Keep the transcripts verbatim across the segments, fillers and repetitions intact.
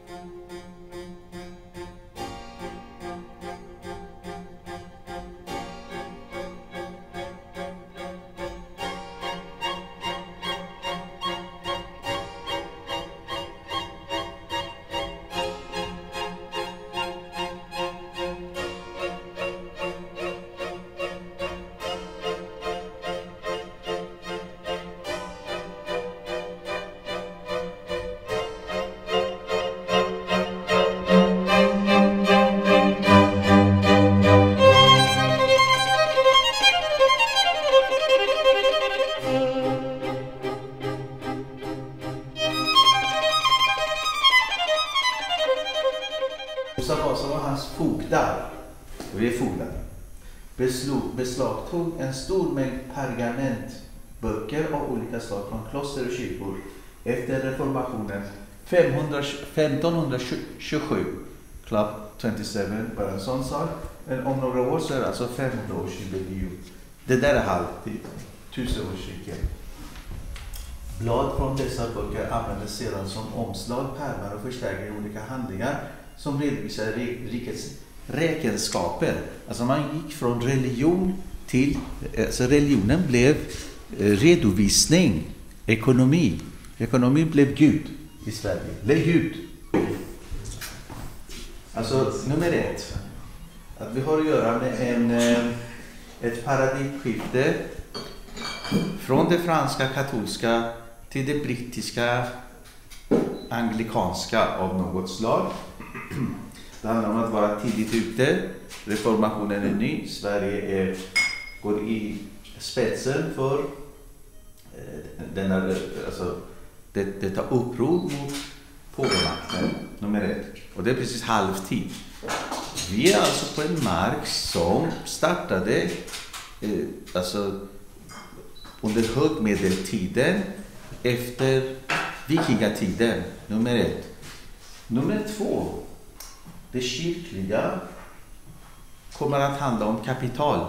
Gustav Vasa och hans fogdar, och vi är fogdar, beslog, beslagtog en stor mängd pergamentböcker av olika slag från kloster och kyrkor efter reformationen femtonhundratjugosju. Club tjugosju, bara en sån sak. Men om några år så är det alltså femhundraårsjubileum. Det där är halvtid, tusenårscykeln. Blad från dessa böcker användes sedan som omslag, pärmar och förstärkare i olika handlingar som redovisar rikets räkenskaper. Alltså man gick från religion till, alltså religionen blev redovisning, ekonomi. Ekonomi blev Gud i Sverige. Lägg Gud. Alltså nummer ett, att vi har att göra med en, ett paradigmskifte från det franska katolska till det brittiska anglikanska av något slag. Det handlar om att vara tidigt ute. Reformationen är ny. Sverige är, går i spetsen för eh, denna, alltså, det, detta uppror mot påvemakten, nummer ett. Och det är precis halvtid. Vi är alltså på en mark som startade eh, alltså, under högmedeltiden efter vikingatiden, nummer ett. Nummer två, det kyrkliga kommer att handla om kapital.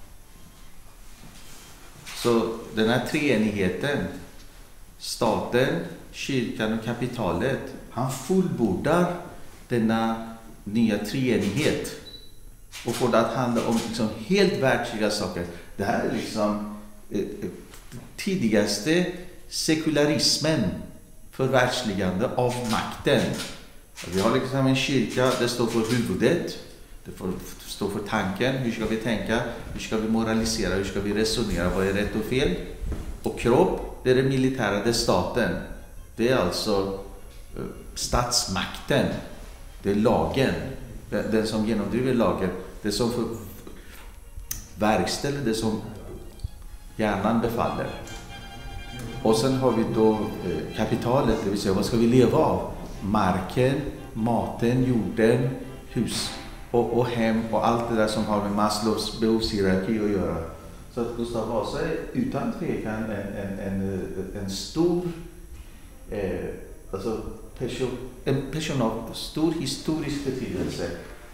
Så den här treenigheten, staten, kyrkan och kapitalet, han fullbordar denna nya treenighet och får det att handla om liksom helt världsliga saker. Det här är liksom eh, tidigaste sekularismen, förvärldsligande av makten. Vi har liksom en kyrka, det står för huvudet, det står för tanken, hur ska vi tänka, hur ska vi moralisera, hur ska vi resonera, vad är rätt och fel. Och kropp, det är det militära, det är staten. Det är alltså statsmakten, det är lagen, den som genomdriver lagen, det som för verkställer det som hjärnan befaller. Och sen har vi då eh, kapitalet, det vill säga vad ska vi leva av? Marken, maten, jorden, hus och, och hem och allt det där som har med Maslows behovshierarki att göra. Så att Gustav Vasa är utan tvekan en, en, en, en stor eh, alltså person, en person av stor historisk betydelse.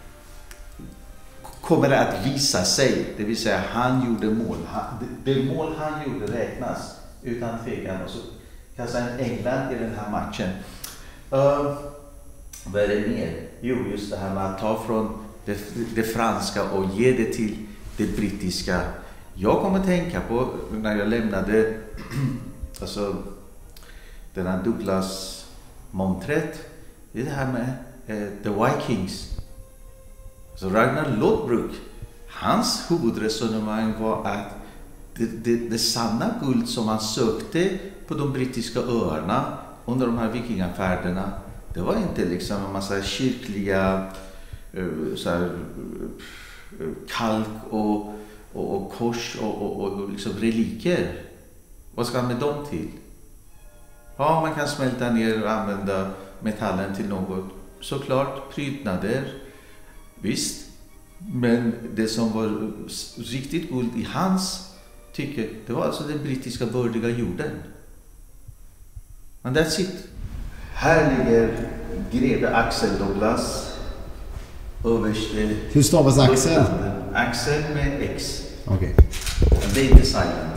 Kommer att visa sig, det vill säga han gjorde mål. Han, det, det mål han gjorde räknas utan tvekan. Och så kastar en England i den här matchen. Uh, vad är det mer? Jo, just det här med att ta från det, det franska och ge det till det brittiska. Jag kommer att tänka på när jag lämnade alltså den här Douglas Montret, det är det här med eh, The Vikings. Så Ragnar Lodbrok, hans huvudresonemang var att det, det, det sanna guld som man sökte på de brittiska öarna under de här vikingafärderna, det var inte liksom en massa kyrkliga uh, så här, uh, kalk och, och, och kors och, och, och liksom reliker. Vad ska man med dem till? Ja, man kan smälta ner och använda metallen till något. Såklart, prydnader. Visst. Men det som var riktigt guld i hans tycke, det var alltså den brittiska bördiga jorden. Men that's it. Här ligger greve Axel Douglas. Överste. Hur stavas Axel? Axel med X. Okej. Okay. Det är inte silent.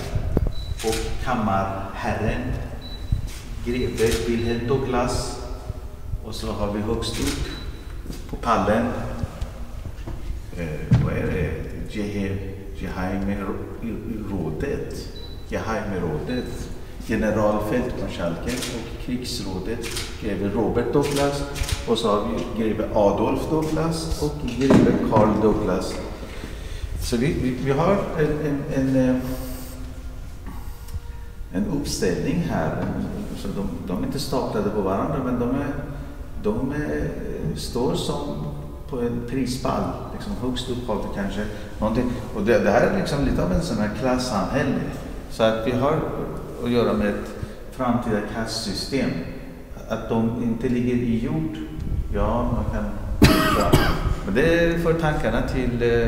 Och kammarherren greve Wilhelm Douglas Och så har vi högst upp på pallen, eh, vad är det? Geheimrådet. Geheimrådet. Generalfältmarskalken och krigsrådet, greve Robert Douglas, och så har vi greve Adolf Douglas och greve Carl Douglas. Så vi, vi, vi har en, en, en, en uppställning här. Så de, de är inte staplade på varandra, men de, är, de är, står som på en prispall, liksom högst upp har det kanske någonting. Och det, det här är liksom lite av en sån här klassamhälle. Så att vi har att göra med ett framtida kastsystem. Att de inte ligger i jord, ja, man kan... Ja. Men det för tankarna till eh,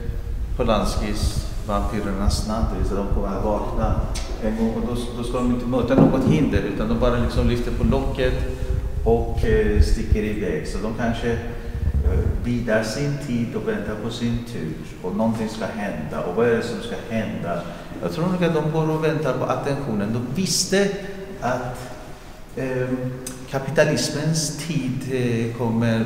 Polanskis Vampyrernas natt, så de kommer att vakna en gång, och då, då ska de inte möta något hinder, utan de bara liksom lyfter på locket och eh, sticker iväg. Så de kanske eh, bidar sin tid och väntar på sin tur, och någonting ska hända. Och vad är det som ska hända? Jag tror nog att de går och väntar på attentionen. De visste att eh, kapitalismens tid eh, kommer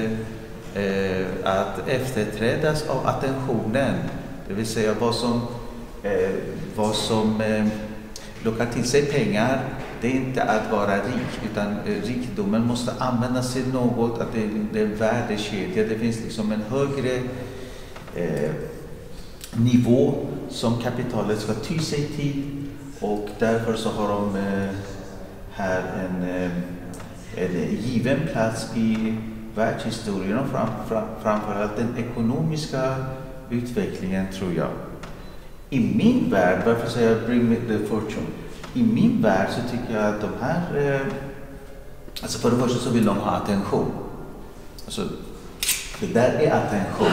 eh, eh, att efterträdas av attentionen. Det vill säga vad som, eh, vad som eh, lockar till sig pengar, det är inte att vara rik, utan eh, rikdomen måste användas till något, att det, det är en värdekedja. Det finns liksom en högre eh, nivå som kapitalet ska ty sig till, och därför så har de eh, här en, eh, en given plats i världshistorien, och fram, fram, framförallt den ekonomiska utvecklingen, tror jag. I min värld, varför säger jag bring me the fortune? I min värld så tycker jag att de här, eh, alltså för det första så vill de ha attention. Alltså, det där är attention.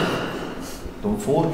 De får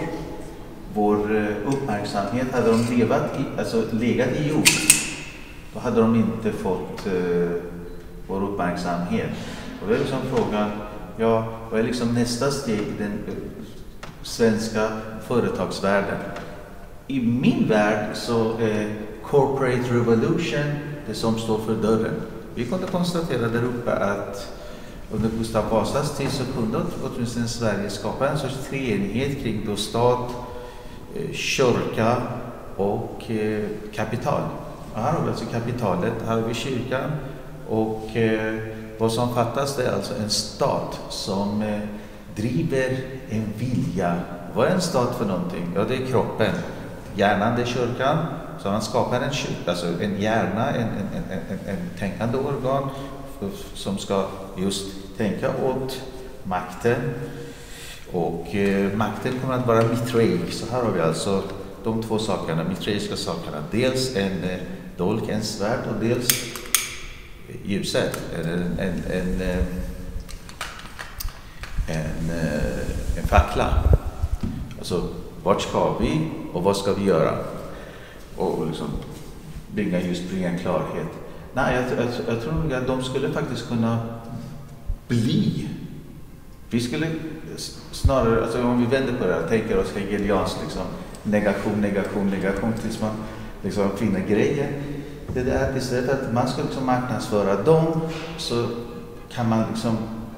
vår eh, uppmärksamhet. Hade de levat i, alltså legat i jord, då hade de inte fått eh, vår uppmärksamhet. Och det är liksom frågan, ja, vad är liksom nästa steg i den uh, svenska företagsvärlden? I min värld så är corporate revolution det som står för dörren. Vi kunde konstatera där uppe att under Gustav Vasas tid så kunde åtminstone Sverige skapa en sorts treenighet kring då stat, eh, kyrka och eh, kapital. Och här har vi alltså kapitalet, här har vi kyrkan, och eh, vad som fattas det är alltså en stat som eh, driver en vilja. Vad är en stat för någonting? Ja, det är kroppen. Hjärnan, det är kyrkan. Så man skapar en kyrka, alltså en hjärna, en, en, en, en, en tänkande organ som ska just tänka åt makten. Och eh, makten kommer att vara mitraik. Så här har vi alltså de två sakerna, mitraiska sakerna. Dels en eh, dolk, en svärd, och dels ljuset, en, en, en, en, en, en fackla. Alltså, vart ska vi och vad ska vi göra? Och, och liksom bringa just bringa klarhet. Nej, jag, jag, jag tror nog att de skulle faktiskt kunna bli. Vi skulle snarare, alltså om vi vänder på det här, tänker oss hegelianskt liksom negation, negation, negation tills man liksom finner grejer. Det där att istället för att man ska liksom marknadsföra dem, så kan man liksom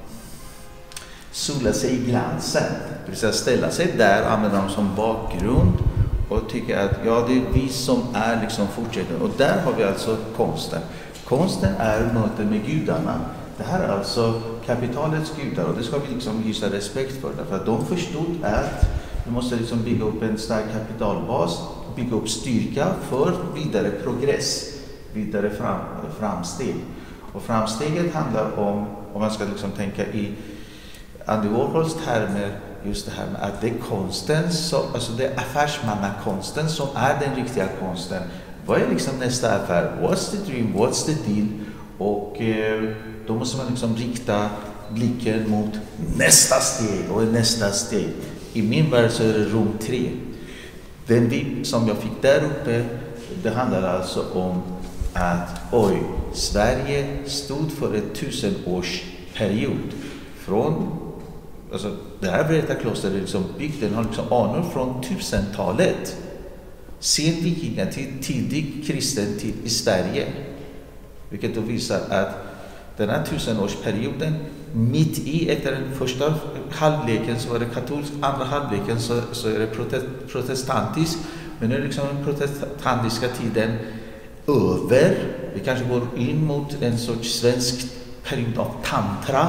sola sig i glansen. Det vill säga ställa sig där och använda dem som bakgrund och tycka att ja, det är vi som är liksom fortsättningen. Och där har vi alltså konsten. Konsten är mötet med gudarna. Det här är alltså kapitalets gudar, och det ska vi liksom hysa respekt för. Därför att de förstod att vi måste liksom bygga upp en stark kapitalbas, bygga upp styrka för vidare progress, vidare fram, framsteg. Och framsteget handlar om, om man ska liksom tänka i Andy Warhols termer, just det här med att det är konsten, som, alltså det är affärsmannakonsten som är den riktiga konsten. Vad är liksom nästa affär? What's the dream? What's the deal? Och eh, då måste man liksom rikta blicken mot nästa steg och nästa steg. I min värld så är det Rom tre. Den vibb som jag fick där uppe, det handlar alltså om att oj, Sverige stod för en tusenårsperiod. Från, alltså det här Vreta-klostret är liksom byggt, den har liksom anor från tusentalet. Sen vikingar till tidig kristen tid i Sverige. Vilket då visar att den här tusenårsperioden, mitt i efter den första halvleken så var det katolsk, andra halvleken så, så är det protestantisk, men nu är liksom den protestantiska tiden över. Vi kanske går in mot en sorts svensk period av tantra.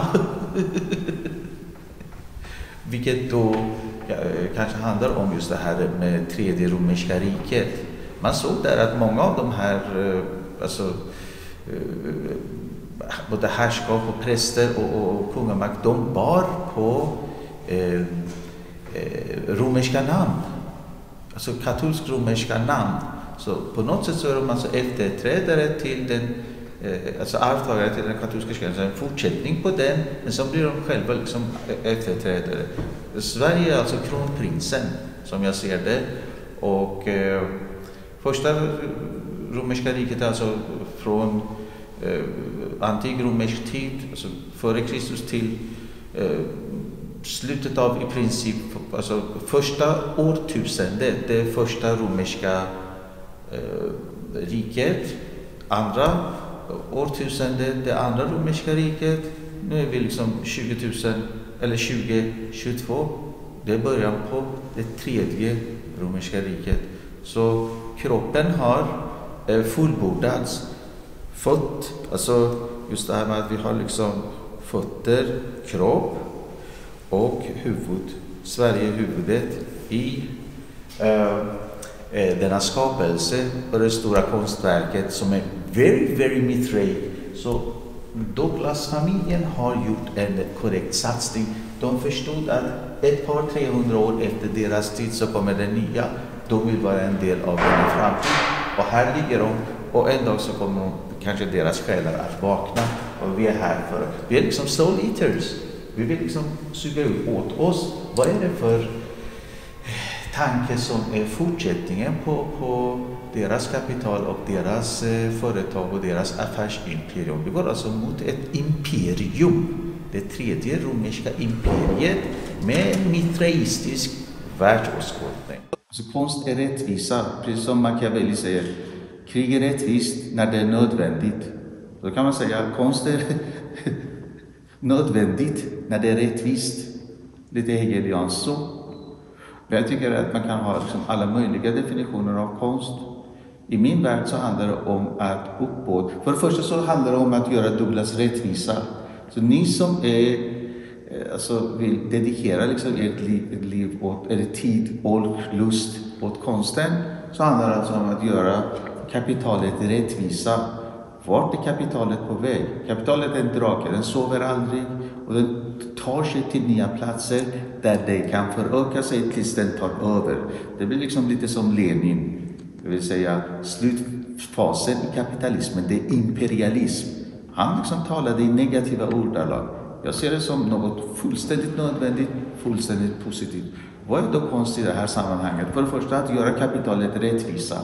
Vilket då ja, kanske handlar om just det här med tredje romerska riket. Man såg där att många av de här, alltså både härskap och präster och, och, och kungamakt, de bar på eh, eh, romerska namn. Alltså katolsk-romerska namn. Så på något sätt så är de alltså efterträdare till den, eh, alltså arvtagare till den katolska kyrkan, en fortsättning på den, men så blir de själva liksom efterträdare. Sverige är alltså kronprinsen, som jag ser det, och eh, första romerska riket är alltså från eh, antik romersk tid, alltså före Kristus till eh, slutet av i princip, alltså första årtusendet, det första romerska eh, riket, andra årtusendet, det andra romerska riket, nu är vi liksom tjugotusen eller tjugo tjugotvå, det är början på det tredje romerska riket. Så kroppen har eh, fullbordats, fått, alltså just det här med att vi har liksom fötter, kropp och huvud. Sverige är huvudet i uh, eh, denna skapelse och det stora konstverket som är very, very mithraic. Så Douglas-familjen har gjort en korrekt satsning. De förstod att ett par, trehundra år efter deras tid så kommer det nya. De vill vara en del av den framtid. Och här ligger de, och en dag så kommer de, kanske deras själar att vakna. Och vi är här för, vi är liksom soul eaters. Vi vill liksom suga upp åt oss. Vad är det för tanke som är fortsättningen på, på deras kapital och deras eh, företag och deras affärsimperium? Vi går alltså mot ett imperium. Det tredje romerska imperiet med mitraistisk världsåskådning. Så konst är rättvisa, precis som Machiavelli säger. Krig är rättvist när det är nödvändigt. Då kan man säga att konst är nödvändigt när det är rättvist. Lite hegelianskt så. Men jag tycker att man kan ha liksom alla möjliga definitioner av konst. I min värld så handlar det om att uppbåd. För det första så handlar det om att göra Douglas rättvisa. Så ni som är, alltså vill dedikera liksom ert liv, liv åt, eller tid, ork, lust åt konsten, så handlar det alltså om att göra kapitalet rättvisa. Vart är kapitalet på väg? Kapitalet är en drake, den sover aldrig och den tar sig till nya platser där det kan föröka sig tills den tar över. Det blir liksom lite som Lenin, det vill säga slutfasen i kapitalismen, det är imperialism. Han liksom talade i negativa ordalag. Jag ser det som något fullständigt nödvändigt, fullständigt positivt. Vad är då konst i det här sammanhanget? För det första att göra kapitalet rättvisa.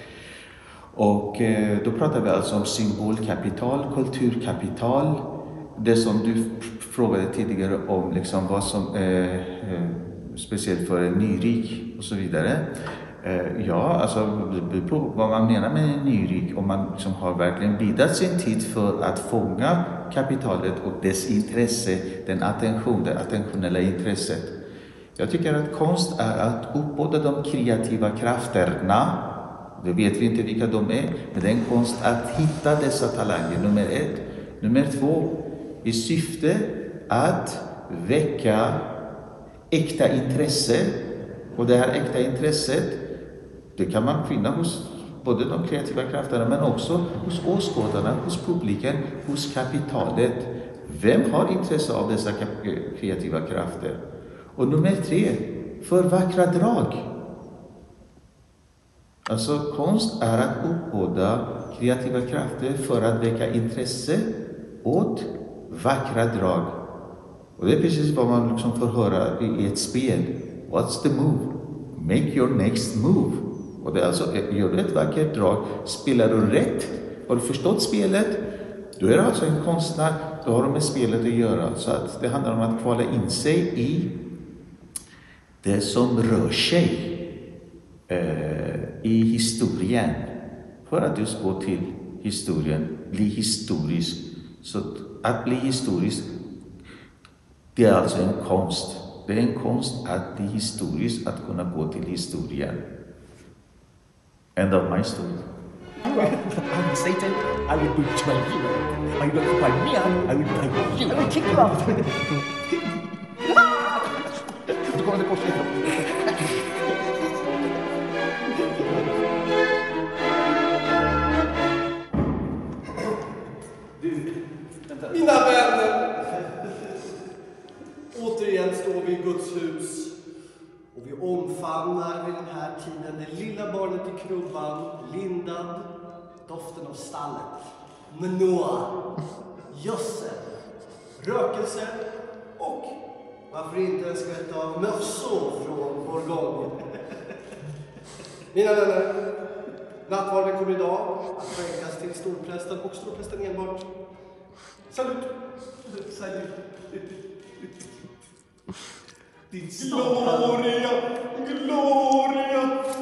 Och eh, då pratar vi alltså om symbolkapital, kulturkapital. Det som du frågade tidigare om, liksom vad som är eh, speciellt för en nyrik och så vidare. Eh, ja, alltså på vad man menar med en nyrik, om man liksom har verkligen bidat sin tid för att fånga kapitalet och dess intresse, den attention, det attentionella intresset. Jag tycker att konst är att uppbåda de kreativa krafterna. Det vet vi inte vilka de är, men det är en konst att hitta dessa talanger, nummer ett. Nummer två, i syfte att väcka äkta intresse. Och det här äkta intresset, det kan man finna hos både de kreativa krafterna, men också hos åskådarna, hos publiken, hos kapitalet. Vem har intresse av dessa kreativa krafter? Och nummer tre, för vackra drag. Alltså konst är att uppbåda kreativa krafter för att väcka intresse åt vackra drag. Och det är precis vad man liksom får höra i ett spel. What's the move? Make your next move. Och det är alltså, gör du ett vackert drag, spelar du rätt, har du förstått spelet, då är det alltså en konstnär, då har de med spelet att göra. Så att det handlar om att kvala in sig i det som rör sig i historien, för att just gå till historien, bli historisk, Så att bli historisk, det är alltså en konst. Det är en konst att bli historisk, att kunna gå till historien. End of my story. I'm Satan, I will betray you. I will occupy me, I will betray you. I will kick you out. Du kommer till korset. Mina vänner, återigen står vi i Guds hus och vi omfamnar vid den här tiden det lilla barnet i krubban, lindad, doften av stallet, menoa, gödsel, rökelse och varför inte en skvätt av mössor från Bourgogne. Mina vänner, nattvarden kommer idag att skänkas till storprästen och storprästen enbart. Salut! Salut! Din Gloria! Gloria!